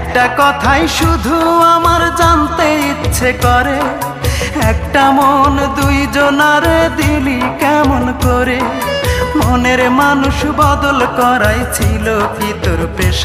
একটা কথাই শুধু আমার জানতে ইচ্ছে করে, একটা মন দুইজনারে দিলি কেমন করে? মনের মানুষ বদল করাই ছিল কি তোর পেশা?